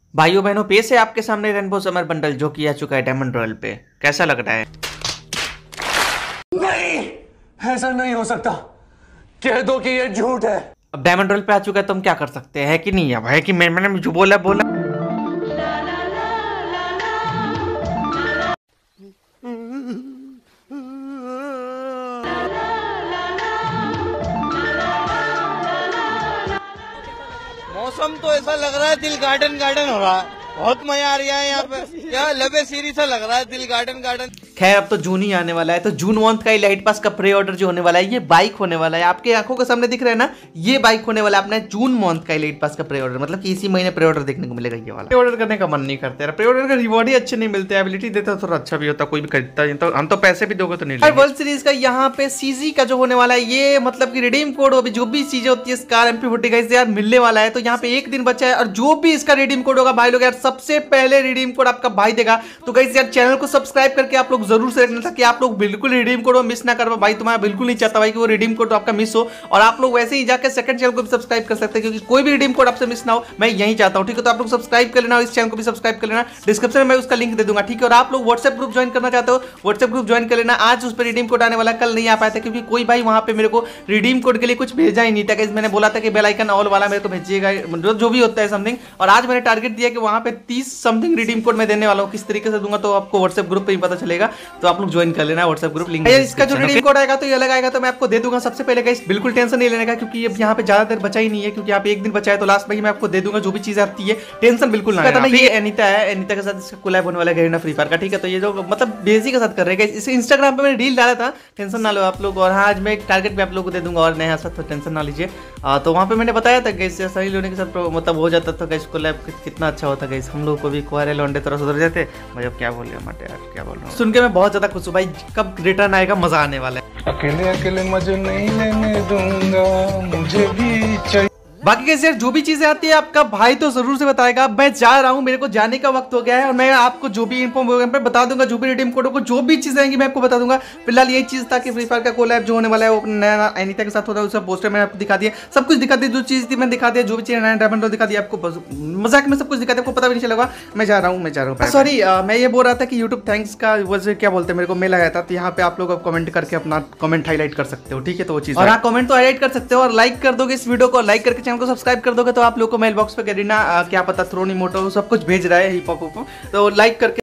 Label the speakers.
Speaker 1: भाइयों बहनों, पेश है आपके सामने रेनबो समर बंडल जो कि आ चुका है डायमंड रॉयल पे। कैसा लग रहा है?
Speaker 2: नहीं, ऐसा नहीं हो सकता। कह दो कि ये झूठ है।
Speaker 1: अब डायमंड रॉयल पे आ चुका है तो हम क्या कर सकते हैं, है कि नहीं? अब है कि मैंने जो बोला बोला।
Speaker 3: मौसम तो ऐसा लग रहा है दिल गार्डन गार्डन हो रहा है। बहुत मजा आ रहा है यहाँ पे। क्या लबे सीरी सा लग रहा है, दिल गार्डन गार्डन।
Speaker 1: खैर अब तो जून ही आने वाला है, तो जून मंथ का लाइट पास का प्री ऑर्डर जो होने वाला है, ये बाइक होने वाला है। आपके आंखों के सामने दिख रहा है ना, ये बाइक होने वाला है अपने जून मंथ का लाइट पास का प्री ऑर्डर। मतलब कि इसी महीने प्री ऑर्डर देखने को मिलेगा ये वाला। प्री ऑर्डर करने का मन नहीं करता है, प्री ऑर्डर का रिवॉर्ड ही अच्छे नहीं मिलते, एबिलिटी देता थोड़ा अच्छा भी होता, कोई भी खरीदता है तो हम तो पैसे भी दोगे तो नहीं लेंगे। वर्ल्ड सीरीज का यहाँ पे सीजी का जो होने वाला है, ये मतलब कि रिडीम कोड अभी जो भी चीजें होती है स्कार MP40 गाइस यार मिलने वाला है। तो यहाँ पे एक दिन बचा है और जो भी इसका रिडीम कोड होगा भाई लोग यार सबसे पहले रिडीम कोड आपका भाई देगा। तो गाइस यार चैनल को सब्सक्राइब करके आप लोग जरूर से रखना था कि आप लोग बिल्कुल रिडीम कोड मिस ना करो भाई। तुम्हारा बिल्कुल नहीं चाहता भाई कि वो रिडीम कोड आपका मिस हो, और आप लोग वैसे ही जाकर सेकंड चैनल को भी सब्सक्राइब कर सकते हैं क्योंकि कोई भी रिडीम कोड आपसे मिस ना हो, मैं यही चाहता हूं। ठीक है, तो आप लोग सब्सक्राइब कर लेना और इस चैनल को भी सब्सक्राइब कर लेना। डिस्क्रिप्शन में मैं उसका लिंक दे दूंगा। ठीक है, और आप लोग व्हाट्सएप ग्रुप ज्वाइन करना चाहते हो, व्हाट्सएप ग्रुप ज्वाइन कर लेना। आज उस पर रिडीम कोड आने वाला, कल नहीं आ पाया था क्योंकि कोई भाई वहां पे मेरे को रिडीम कोड के लिए कुछ भेजा ही नहीं था। मैंने बोला था कि बेल आइकन ऑल वाला मेरे को भेजिएगा, जो भी होता है समथिंग। और आज मैंने टारगेट दिया कि वहां पे 30 समथिंग रिडीम कोड मैं देने वाला हूं। किस तरीके से दूंगा तो आपको व्हाट्सएप ग्रुप पे ही पता चलेगा, तो आप लोग ज्वाइन कर लेना व्हाट्सएप ग्रुप। लिंक इसका जो रिडीम कोड आएगा तो ये अलग आएगा, तो मैं आपको दे दूंगा सबसे पहले गाइस। बिल्कुल टेंशन नहीं लेने का क्योंकि अब यहाँ पे ज्यादा देर बचा ही नहीं है, क्योंकि यहाँ पे एक दिन बचा है। तो लास्ट में ही मैं आपको दे दूंगा जो भी चीज आती है, टेंशन बिल्कुल ना लेना। ये एनीता है, एनीता के साथ इसका कोलैब होने वाला है गरीना फ्री फायर का। ठीक है, तो ये जो मतलब बेसी के साथ कर रहे हैं इसे इंस्टाग्राम पे मैंने रील डाला था, टेंशन ना लो आप लोग। और हाँ, आज मैं एक टारगेट भी आप लोगों को दे दूंगा और नया साथ, तो टेंशन ना लीजिए। तो वहाँ पे मैंने बताया था गैस सही लोने के साथ मतलब हो जाता था गैस कोलैब, कितना अच्छा होता गैस। हम लोग को भी कुआरे लौंडे तरह सुधर जाते। भाई अब क्या बोल रहे हैं यार, क्या बोल रहा हूँ। सुन के मैं बहुत ज्यादा खुश हूँ भाई, कब रिटर्न आएगा मजा आने वाला है।
Speaker 4: अकेले अकेले मजे नहीं लेने दूंगा, मुझे भी चाहिए।
Speaker 1: बाकी कैसे यार जो भी चीजें आती है आपका भाई तो जरूर से बताएगा। मैं जा रहा हूँ, मेरे को जाने का वक्त हो गया है और मैं आपको जो भी इन्फॉर्म बता दूंगा, जो भी रिडीम कोड को जो भी चीजें आएंगी मैं आपको बता दूंगा। फिलहाल यही चीज था कि फ्री फायर का कोलैब जो होने वाला है वो नया एनीता के साथ होता है, उसका पोस्टर मैंने आपको दिखा दिया, सब कुछ दिखा दिया, जो चीज थी मैंने दिखा दिया, जो भी चीज नया डायमंड दिखा दिया आपको। मजाक में सब कुछ दिखा दिया, आपको पता भी नहीं चलेगा। मैं जा रहा हूँ। सॉरी, मैं ये बोल रहा था कि यूट्यूब थैंक्स का वजह क्या बोलते हैं, मेरे को मेल आया था, तो यहाँ पे आप लोग कमेंट करके अपना कमेंट हाईलाइट कर सकते हो। ठीक है, तो वो चीज और हाँ, कमेंट तो हाईलाइट कर सकते हो और लाइक कर दोगे इस वीडियो को, लाइक करके चैनल को सब्सक्राइब कर दोगे तो आप लोग को मेल बॉक्स पे गरीना क्या पता थ्रोन इमोटो सब कुछ भेज रहा है हिप हॉप, तो लाइक करके